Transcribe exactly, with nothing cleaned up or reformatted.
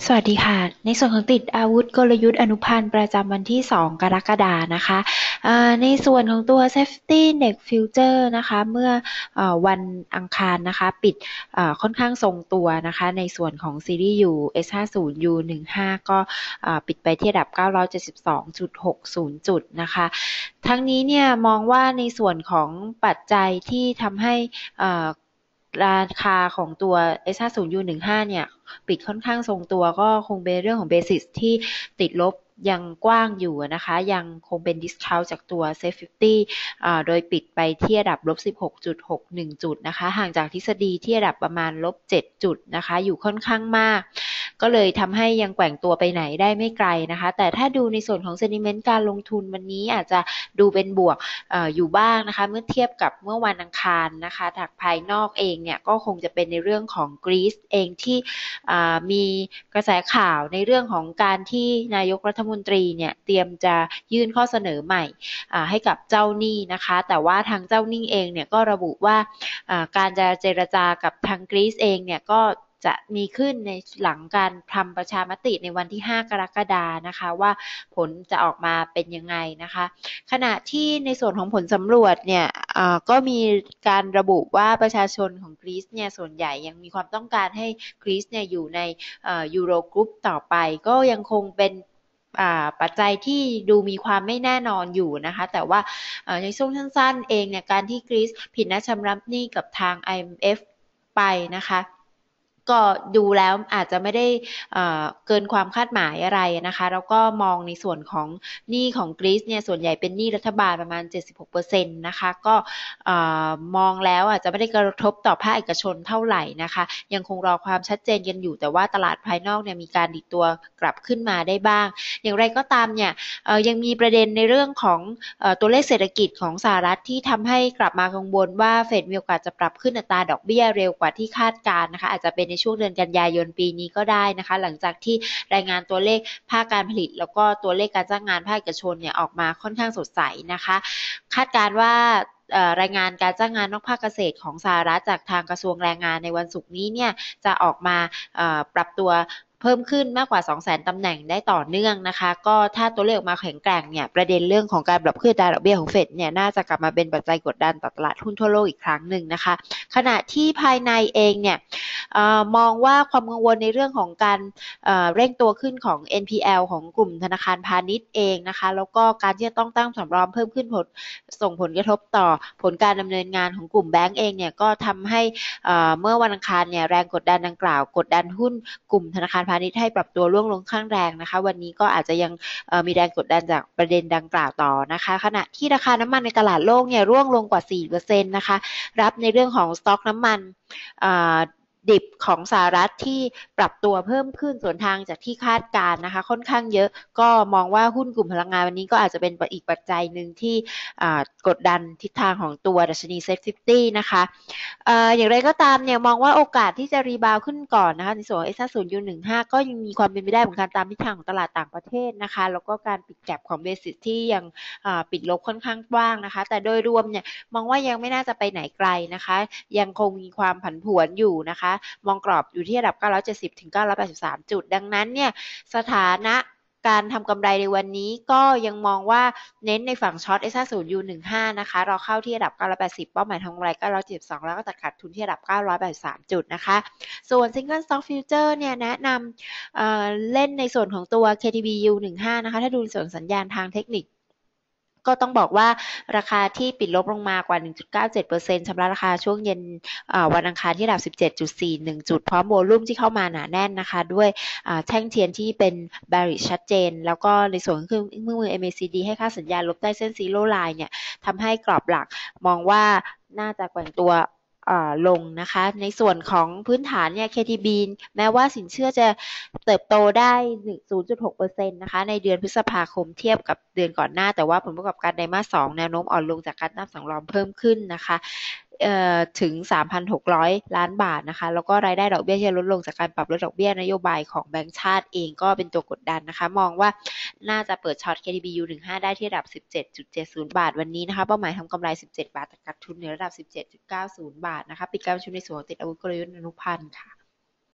สวัสดีค่ะในส่วนของติดอาวุธกลยุทธ์อนุพันธ์ประจำวันที่สองกรกฎาคมนะคะในส่วนของตัว Safety Index Future นะคะเมื่อวันอังคารนะคะปิดค่อนข้างทรงตัวนะคะในส่วนของซีรีส์ U เอส ห้าสิบ ยู สิบห้า ก็ปิดไปที่ระดับ เก้าร้อยเจ็ดสิบสองจุดหกศูนย์ จุดนะคะทั้งนี้เนี่ยมองว่าในส่วนของปัจจัยที่ทำให้ราคาของตัว เอส ห้าสิบ ยู สิบห้า เนี่ยปิดค่อนข้างทรงตัวก็คงเป็นเรื่องของเบสิสที่ติดลบยังกว้างอยู่นะคะยังคงเป็นดิสคาวจากตัว Safe ห้าสิบโดยปิดไปที่ระดับลบ สิบหกจุดหกหนึ่ง จุดนะคะห่างจากทฤษฎีที่ระดับประมาณลบเจ็ดจุดนะคะอยู่ค่อนข้างมากก็เลยทำให้ยังแกว่งตัวไปไหนได้ไม่ไกลนะคะแต่ถ้าดูในส่วนของ sentiment การลงทุนวันนี้อาจจะดูเป็นบวก อ, อยู่บ้างนะคะเมื่อเทียบกับเมื่อวันอังคารนะคะจากภายนอกเองเนี่ยก็คงจะเป็นในเรื่องของกรีซเองที่มีกระแสข่าวในเรื่องของการที่นายกรัฐมนตรีเนี่ยเตรียมจะยื่นข้อเสนอใหม่ให้กับเจ้าหนี้นะคะแต่ว่าทางเจ้าหนี้เองเนี่ยก็ระบุว่าการจะเจรจากับทางกรีซเองเนี่ยก็จะมีขึ้นในหลังการทำประชามติในวันที่ห้ากรกฎาคมนะคะว่าผลจะออกมาเป็นยังไงนะคะขณะที่ในส่วนของผลสำรวจเนี่ยก็มีการระบุว่าประชาชนของกรีซเนี่ยส่วนใหญ่ยังมีความต้องการให้กรีซเนี่ยอยู่ในยูโรกรุ๊ปต่อไปก็ยังคงเป็นปัจจัยที่ดูมีความไม่แน่นอนอยู่นะคะแต่ว่าในช่วงสั้นๆเองเนี่ยการที่กรีซผิดนัดชำระหนี้กับทาง ไอ เอ็ม เอฟ ไปนะคะก็ดูแล้วอาจจะไม่ได้เกินความคาดหมายอะไรนะคะแล้วก็มองในส่วนของหนี้ของกรีซเนี่ยส่วนใหญ่เป็นหนี้รัฐบาลประมาณ เจ็ดสิบหกเปอร์เซ็นต์ นะคะก็มองแล้วอาจจะไม่ได้กระทบต่อภาคเอกชนเท่าไหร่นะคะยังคงรอความชัดเจนกันอยู่แต่ว่าตลาดภายนอกเนี่ยมีการดิดตัวกลับขึ้นมาได้บ้างอย่างไรก็ตามเนี่ยยังมีประเด็นในเรื่องของตัวเลขเศรษฐกิจของสหรัฐที่ทำให้กลับมากังวลว่าเฟดมีโอกาสจะปรับขึ้นอัตราดอกเบี้ยเร็วกว่าที่คาดการณ์นะคะอาจจะเป็นในช่วงเดือนกันยายนปีนี้ก็ได้นะคะหลังจากที่รายงานตัวเลขภาคการผลิตแล้วก็ตัวเลขการจ้างงานภาคเอกชนเนี่ยออกมาค่อนข้างสดใสนะคะคาดการณ์ว่ารายงานการจ้างงานนอกภาคเกษตรของสหรัฐจากทางกระทรวงแรงงานในวันศุกร์นี้เนี่ยจะออกมาปรับตัวเพิ่มขึ้นมากกว่า สองแสน ตำแหน่งได้ต่อเนื่องนะคะก็ถ้าตัวเลขออกมาแข็งแกร่งเนี่ยประเด็นเรื่องของการปรับขึ้นอัตราดอกเบี้ยของเฟดเนี่ยน่าจะกลับมาเป็นปัจจัยกดดันต่อตลาดหุ้นทั่วโลกอีกครั้งหนึ่งนะคะขณะที่ภายในเองเนี่ยมองว่าความกังวลในเรื่องของการเร่งตัวขึ้นของ เอ็น พี แอล ของกลุ่มธนาคารพาณิชย์เองนะคะแล้วก็การที่จะต้องตั้งสำรองเพิ่มขึ้นผลส่งผลกระทบต่อผลการดำเนินงานของกลุ่มแบงก์เองเนี่ยก็ทำให้เมื่อวันอังคารเนี่ยแรงกดดันดังกล่าวกดดันหุ้นกลุ่มธนาคารพาณิชย์ให้ปรับตัวร่วงลงข้างแรงนะคะวันนี้ก็อาจจะยังมีแรงกดดันจากประเด็นดังกล่าวต่อนะคะขณะที่ราคาน้ำมันในตลาดโลกเนี่ยร่วงลงกว่า สี่เปอร์เซ็นต์ นะคะรับในเรื่องของสต็อกน้ำมันดิบของสหรัฐที่ปรับตัวเพิ่มขึ้นส่วนทางจากที่คาดการนะคะค่อนข้างเยอะก็มองว่าหุ้นกลุ่มพลังงานวันนี้ก็อาจจะเป็นอีกปัจจัยหนึ่งที่กดดันทิศทางของตัวดัชนี เซ็ต ห้าสิบ นะคะอย่างไรก็ตามเนี่ยมองว่าโอกาสที่จะรีบาวขึ้นก่อนนะคะในส่วนของ เอส ห้าสิบ ยู สิบห้า ก็ยังมีความเป็นไปได้เหมือนกันตามทิศทางของตลาดต่างประเทศนะคะแล้วก็การปิดแก็ปของเบสิสที่ยังปิดลบค่อนข้างกว้างนะคะแต่โดยรวมเนี่ยมองว่ายังไม่น่าจะไปไหนไกลนะคะยังคงมีความผันผวนอยู่นะคะมองกรอบอยู่ที่ระดับเก้าร้อยเจ็ดสิบถึงเก้าร้อยแปดสิบสามจุดดังนั้นเนี่ยสถานะการทำกำไรในวันนี้ก็ยังมองว่าเน้นในฝั่งช็อต เอส ห้าสิบ ยู สิบห้า นะคะเราเข้าที่ระดับเก้าร้อยแปดสิบเป้าหมายทำกำไรเก้าร้อยเจ็ดสิบสองแล้วก็ตัดขาดทุนที่ระดับเก้าร้อยแปดสิบสามจุดนะคะส่วน Single Stock Future เนี่ยแนะนำ เอ่อ เล่นในส่วนของตัว เค ที บี ยู สิบห้า นะคะถ้าดูในส่วนสัญญาณทางเทคนิคก็ต้องบอกว่าราคาที่ปิดลบลงมากว่า หนึ่งจุดเก้าเจ็ดเปอร์เซ็นต์ ชำระราคาช่วงเย็นวันอังคารที่ระดับ สิบเจ็ดจุดสี่หนึ่ง จุดพร้อมโวลุ่มที่เข้ามาหนาแน่นนะคะด้วยแท่งเทียนที่เป็น bearish ชัดเจนแล้วก็ในส่วนของเครื่องมือ เอ็ม เอ ซี ดี ให้ค่าสัญญาณลบใต้เส้น Zero Line เนี่ยทำให้กรอบหลักมองว่าน่าจะแกว่งตัวลงนะคะในส่วนของพื้นฐานเนี่ย เค ที บี แม้ว่าสินเชื่อจะเติบโตได้ ศูนย์จุดหกเปอร์เซ็นต์ นะคะในเดือนพฤษภาคมเทียบกับเดือนก่อนหน้าแต่ว่าผลประกอบการไตรมาสสองแนวโน้มอ่อนลงจากการตั้งสำรองเพิ่มขึ้นนะคะถึง สามพันหกร้อย ล้านบาทนะคะแล้วก็รายได้ดอกเบี้ยที่ลดลงจากการปรับลดดอกเบี้ยนโยบายของแบงก์ชาติเองก็เป็นตัวกดดันนะคะมองว่าน่าจะเปิดช็อต เค ที บี ยู สิบห้า ได้ที่ระดับ สิบเจ็ดจุดเจ็ดศูนย์ บาทวันนี้นะคะเป้าหมายทำกำไรสิบเจ็ดบาทแต่ขาดทุนในระดับ สิบเจ็ดจุดเก้าศูนย์ บาทนะคะปิดการประชุมในส่วนของติดอาวุธกลยุทธ์อนุพันธ์ค่ะ